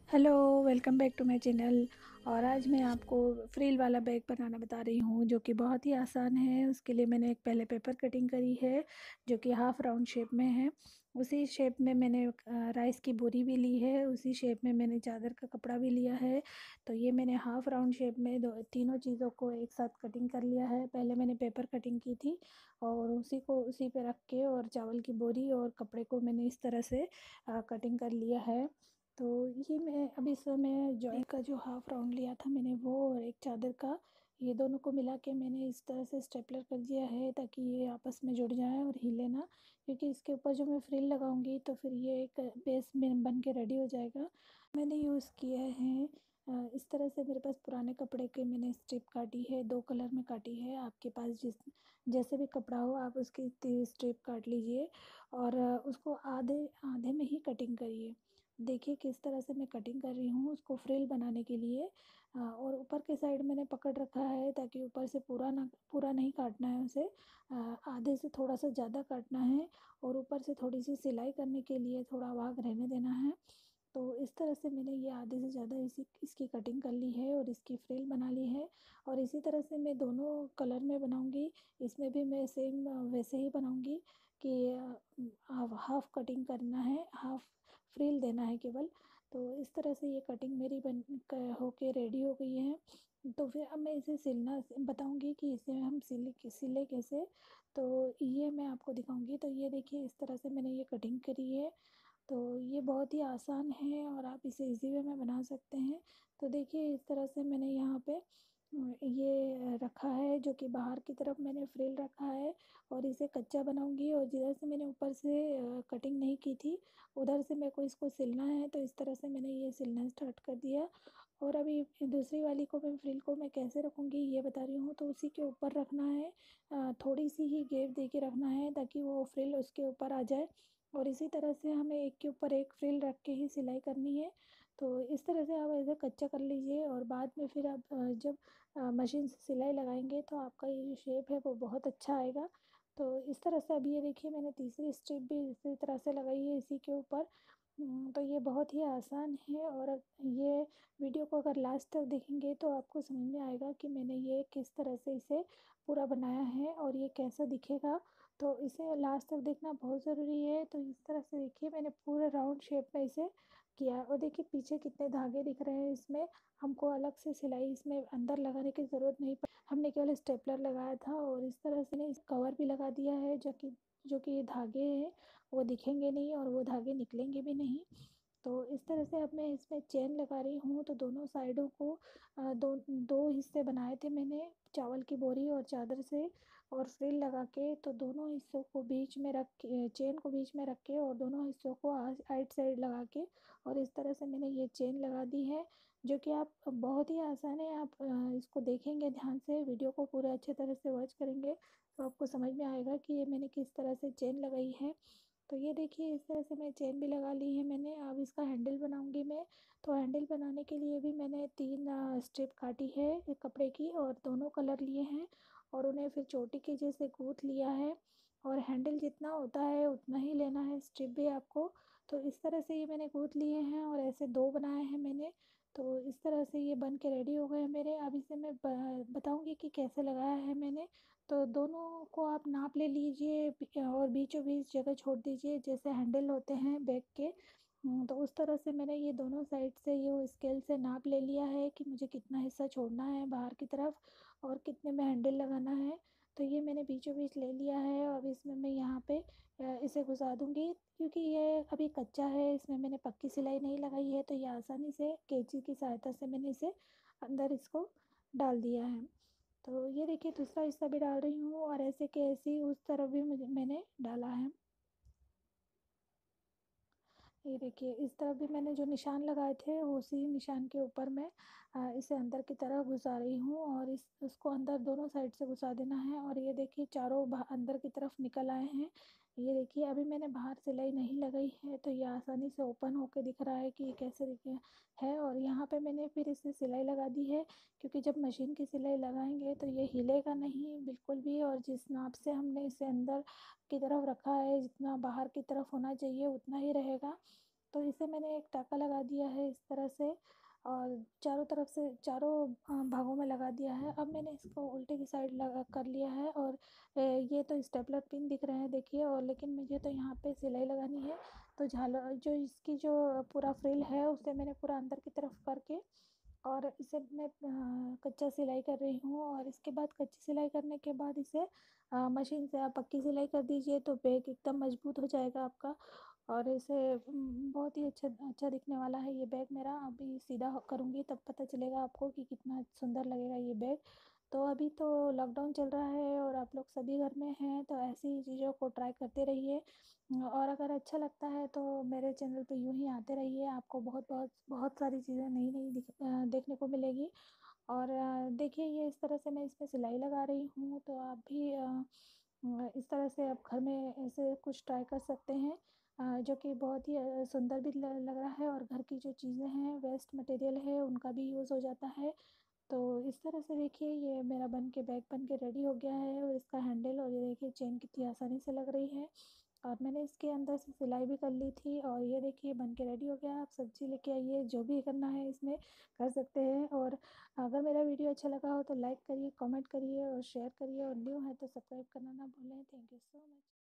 Hello, welcome back to my channel. और आज मैं आपको फ्रिल वाला बैग बनाना बता रही हूँ जो कि बहुत ही आसान है। उसके लिए मैंने एक पहले पेपर कटिंग करी है जो कि हाफ़ राउंड शेप में है। उसी शेप में मैंने राइस की बोरी भी ली है। उसी शेप में मैंने चादर का कपड़ा भी लिया है। तो ये मैंने हाफ़ राउंड शेप में तीनों चीज़ों को एक साथ कटिंग कर लिया है। पहले मैंने पेपर कटिंग की थी और उसी को उसी पे रख के और चावल की बोरी और कपड़े को मैंने इस तरह से कटिंग कर लिया है। तो ये मैं अभी समय जॉइंट का जो हाफ राउंड लिया था मैंने वो और एक चादर का, ये दोनों को मिला के मैंने इस तरह से स्टेपलर कर दिया है ताकि ये आपस में जुड़ जाए और हिले ना, क्योंकि इसके ऊपर जो मैं फ्रिल लगाऊंगी तो फिर ये एक बेस में बन के रेडी हो जाएगा। मैंने यूज़ किया है इस तरह से। मेरे पास पुराने कपड़े के मैंने स्ट्रिप काटी है, 2 कलर में काटी है। आपके पास जैसे भी कपड़ा हो आप उसकी स्ट्रिप काट लीजिए और उसको आधे आधे में ही कटिंग करिए। देखिए किस तरह से मैं कटिंग कर रही हूँ उसको फ्रिल बनाने के लिए। और ऊपर के साइड मैंने पकड़ रखा है ताकि ऊपर से पूरा नहीं काटना है उसे। आधे से थोड़ा सा ज़्यादा काटना है और ऊपर से थोड़ी सी सिलाई करने के लिए थोड़ा भाग रहने देना है। तो इस तरह से मैंने ये आधे से ज़्यादा इसकी कटिंग कर ली है और इसकी फ्रिल बना ली है। और इसी तरह से मैं दोनों कलर में बनाऊंगी। इसमें भी मैं सेम वैसे ही बनाऊंगी कि हाफ कटिंग करना है, हाफ फ्रिल देना है केवल। तो इस तरह से ये कटिंग मेरी होके रेडी हो गई है। तो फिर अब मैं इसे सिलना बताऊंगी कि इसे हम सिले कैसे। तो ये मैं आपको दिखाऊंगी। तो ये देखिए इस तरह से मैंने ये कटिंग करी है। तो ये बहुत ही आसान है और आप इसे इजी वे में बना सकते हैं। तो देखिए इस तरह से मैंने यहाँ पे ये रखा है जो कि बाहर की तरफ मैंने फ्रिल रखा है। और इसे कच्चा बनाऊंगी और जिधर से मैंने ऊपर से कटिंग नहीं की थी उधर से मेरे को इसको सिलना है। तो इस तरह से मैंने ये सिलना स्टार्ट कर दिया। और अभी दूसरी वाली को मैं फ्रिल को मैं कैसे रखूँगी ये बता रही हूँ। तो उसी के ऊपर रखना है, थोड़ी सी ही गैप दे के रखना है ताकि वो फ्रिल उसके ऊपर आ जाए। और इसी तरह से हमें एक के ऊपर एक फ्रिल रख के ही सिलाई करनी है। तो इस तरह से आप ऐसे कच्चा कर लीजिए और बाद में फिर आप जब मशीन से सिलाई लगाएंगे तो आपका ये जो शेप है वो बहुत अच्छा आएगा। तो इस तरह से अभी ये देखिए मैंने तीसरी स्ट्रिप भी इसी तरह से लगाई है इसी के ऊपर। तो ये बहुत ही आसान है। और ये वीडियो को अगर लास्ट तक देखेंगे तो आपको समझ में आएगा कि मैंने ये किस तरह से इसे पूरा बनाया है और ये कैसा दिखेगा। तो इसे लास्ट तक देखना बहुत ज़रूरी है। तो इस तरह से देखिए मैंने पूरे राउंड शेप में इसे किया और देखिए पीछे कितने धागे दिख रहे हैं इसमें। हमको अलग से सिलाई इसमें अंदर लगाने की ज़रूरत नहीं पड़ी, हमने केवल स्टेपलर लगाया था। और इस तरह से इस कवर भी लगा दिया है जो कि ये धागे हैं वो दिखेंगे नहीं और वो धागे निकलेंगे भी नहीं। तो इस तरह से अब मैं इसमें चेन लगा रही हूँ। तो दोनों साइडों को दो दो हिस्से बनाए थे मैंने चावल की बोरी और चादर से और फ्रिल लगा के। तो दोनों हिस्सों को बीच में रख के चेन को बीच में रख के और दोनों हिस्सों को आइट साइड लगा के और इस तरह से मैंने ये चेन लगा दी है जो कि आप बहुत ही आसान है। आप इसको देखेंगे ध्यान से, वीडियो को पूरे अच्छे तरह से वॉच करेंगे तो आपको समझ में आएगा कि ये मैंने किस तरह से चेन लगाई है। तो ये देखिए इस तरह से मैं चेन भी लगा ली है मैंने। अब इसका हैंडल बनाऊंगी मैं। तो हैंडल बनाने के लिए भी मैंने 3 स्ट्रिप काटी है एक कपड़े की और दोनों कलर लिए हैं और उन्हें फिर चोटी के जैसे गूंथ लिया है। और हैंडल जितना होता है उतना ही लेना है स्ट्रिप भी आपको। तो इस तरह से ये मैंने गूंथ लिए हैं और ऐसे 2 बनाए हैं मैंने। तो इस तरह से ये बन के रेडी हो गए हैं मेरे। अब इसे मैं बताऊंगी कि कैसे लगाया है मैंने। तो दोनों को आप नाप ले लीजिए और बीचों बीच जगह छोड़ दीजिए जैसे हैंडल होते हैं बैग के। तो उस तरह से मैंने ये दोनों साइड से ये स्केल से नाप ले लिया है कि मुझे कितना हिस्सा छोड़ना है बाहर की तरफ और कितने में हैंडल लगाना है। तो ये मैंने बीचों बीच ले लिया है। अब इसमें मैं यहाँ पे इसे घुसा दूँगी क्योंकि ये अभी कच्चा है, इसमें मैंने पक्की सिलाई नहीं लगाई है। तो ये आसानी से कैंची की सहायता से मैंने इसे अंदर इसको डाल दिया है। तो ये देखिए दूसरा हिस्सा भी डाल रही हूँ और ऐसे के ऐसे ही उस तरफ भी मैंने डाला है। ये देखिए इस तरफ भी मैंने जो निशान लगाए थे उसी निशान के ऊपर मैं इसे अंदर की तरफ घुसा रही हूँ और उसको अंदर दोनों साइड से घुसा देना है। और ये देखिए चारों अंदर की तरफ निकल आए हैं। ये देखिए अभी मैंने बाहर सिलाई नहीं लगाई है तो ये आसानी से ओपन होके दिख रहा है कि ये कैसे दिखे है। और यहाँ पे मैंने फिर इसे सिलाई लगा दी है क्योंकि जब मशीन की सिलाई लगाएंगे तो ये हिलेगा नहीं बिल्कुल भी। और जिस नाप से हमने इसे अंदर की तरफ रखा है जितना बाहर की तरफ होना चाहिए उतना ही रहेगा। तो इसे मैंने एक टाँका लगा दिया है इस तरह से, और चारों तरफ से चारों भागों में लगा दिया है। अब मैंने इसको उल्टे की साइड लगा कर लिया है, और ये तो स्टेपलर पिन दिख रहे हैं देखिए, और लेकिन मुझे तो यहाँ पे सिलाई लगानी है। तो झालर जो इसकी जो पूरा फ्रिल है उसे मैंने पूरा अंदर की तरफ करके, और इसे मैं कच्चा सिलाई कर रही हूँ। और इसके बाद कच्ची सिलाई करने के बाद इसे मशीन से आप पक्की सिलाई कर दीजिए तो बैग एकदम मजबूत हो जाएगा आपका। और इसे बहुत ही अच्छा अच्छा दिखने वाला है ये बैग मेरा। अभी सीधा करूँगी तब पता चलेगा आपको कि कितना सुंदर लगेगा ये बैग। तो अभी तो लॉकडाउन चल रहा है और आप लोग सभी घर में हैं, तो ऐसी ही चीज़ों को ट्राई करते रहिए। और अगर अच्छा लगता है तो मेरे चैनल पे यूं ही आते रहिए, आपको बहुत बहुत बहुत सारी चीज़ें नई नई देखने को मिलेगी। और देखिए ये इस तरह से मैं इसमें सिलाई लगा रही हूँ, तो आप भी इस तरह से आप घर में ऐसे कुछ ट्राई कर सकते हैं, जो कि बहुत ही सुंदर भी लग रहा है, और घर की जो चीज़ें हैं वेस्ट मटेरियल है उनका भी यूज़ हो जाता है। तो इस तरह से देखिए ये मेरा बैग बन के रेडी हो गया है, और इसका हैंडल और ये देखिए चेन कितनी आसानी से लग रही है। और मैंने इसके अंदर से सिलाई भी कर ली थी, और ये देखिए बन के रेडी हो गया। आप सब्जी लेके आइए, जो भी करना है इसमें कर सकते हैं। और अगर मेरा वीडियो अच्छा लगा हो तो लाइक करिए, कमेंट करिए और शेयर करिए, और न्यू है तो सब्सक्राइब करना ना भूलें। Thank you so much.